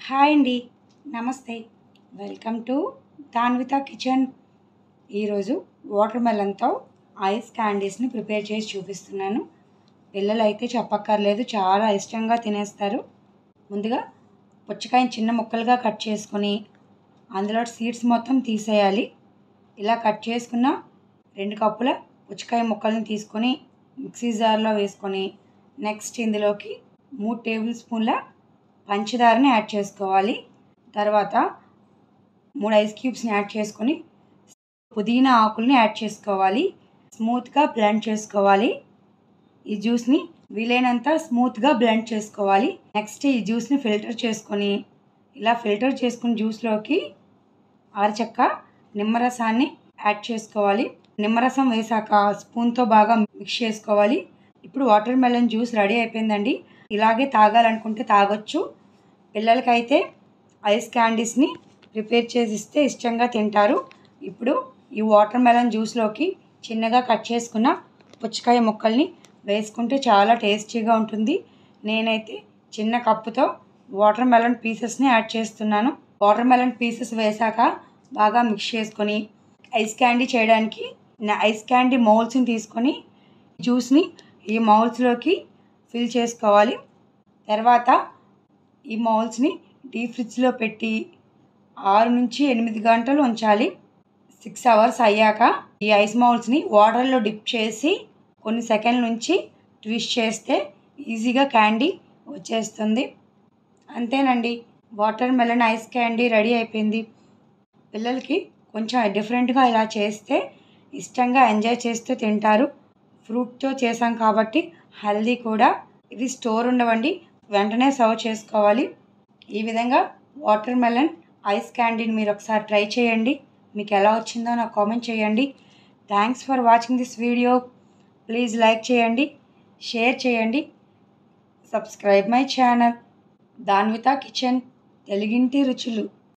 Hi అండి, నమస్తే. Welcome to Danvitha kitchen. ఈరోజు వాటర్ మెలన్తో ఐస్ క్యాండీస్ని ప్రిపేర్ చేసి చూపిస్తున్నాను. పిల్లలు అయితే చెప్పక్కర్లేదు, చాలా ఇష్టంగా తినేస్తారు. ముందుగా పుచ్చకాయని చిన్న ముక్కలుగా కట్ చేసుకొని అందులో సీడ్స్ మొత్తం తీసేయాలి. ఇలా కట్ చేసుకున్న 2 కప్పుల పుచ్చకాయ ముక్కల్ని తీసుకొని మిక్సీ జార్లో వేసుకొని నెక్స్ట్ ఇందులోకి 3 టేబుల్ స్పూన్ల పంచదారని యాడ్ చేసుకోవాలి. తర్వాత 3 ఐస్ క్యూబ్స్ని యాడ్ చేసుకొని పుదీనా ఆకుల్ని యాడ్ చేసుకోవాలి. స్మూత్గా బ్లెండ్ చేసుకోవాలి. ఈ జ్యూస్ని వీలైనంత స్మూత్గా బ్లెండ్ చేసుకోవాలి. నెక్స్ట్ ఈ జ్యూస్ని ఫిల్టర్ చేసుకొని ఇలా ఫిల్టర్ చేసుకున్న జ్యూస్లోకి అరచెక్క నిమ్మరసాన్ని యాడ్ చేసుకోవాలి. నిమ్మరసం వేసాక స్పూన్తో బాగా మిక్స్ చేసుకోవాలి. ఇప్పుడు వాటర్ మెలన్ జ్యూస్ రెడీ అయిపోయిందండి. ఇలాగే తాగాలనుకుంటే తాగొచ్చు. పిల్లలకైతే ఐస్ క్యాండీస్ని ప్రిపేర్ చేసి ఇస్తే ఇష్టంగా తింటారు. ఇప్పుడు ఈ వాటర్ మెలన్ జ్యూస్లోకి చిన్నగా కట్ చేసుకున్న పుచ్చకాయ ముక్కల్ని వేసుకుంటే చాలా టేస్టీగా ఉంటుంది. నేనైతే చిన్న కప్పుతో వాటర్ మెలన్ పీసెస్ని యాడ్ చేస్తున్నాను. వాటర్ మెలన్ పీసెస్ వేసాక బాగా మిక్స్ చేసుకొని ఐస్ క్యాండీ చేయడానికి ఐస్ క్యాండీ మౌల్స్ని తీసుకొని జ్యూస్ని ఈ మౌల్స్లోకి ఫిల్ చేసుకోవాలి. తర్వాత ఈ మౌల్స్ని డీప్ ఫ్రిడ్జ్లో పెట్టి 6 నుంచి 8 గంటలు ఉంచాలి. 6 అవర్స్ అయ్యాక ఈ ఐస్ మౌల్స్ని వాటర్లో డిప్ చేసి కొన్ని సెకండ్ల నుంచి ట్విస్ట్ చేస్తే ఈజీగా క్యాండీ వచ్చేస్తుంది. అంతేనండి, watermelon ice candy ready అయిపోయింది. పిల్లలకి కొంచెం డిఫరెంట్గా ఇలా చేస్తే ఇష్టంగా ఎంజాయ్ చేస్తూ తింటారు. ఫ్రూట్తో చేసాం కాబట్టి హెల్దీ కూడా. ఇవి స్టోర్ ఉండవండి, వెంటనే సర్వ్ చేసుకోవాలి. ఈ విధంగా వాటర్ మెలన్ ఐస్ క్యాండీని మీరు ఒకసారి ట్రై చేయండి. మీకు ఎలా వచ్చిందో నాకు కామెంట్ చేయండి. Thanks for watching this video. Please like చేయండి, షేర్ చేయండి, subscribe my channel Danvitha kitchen, తెలుగింటి రుచులు.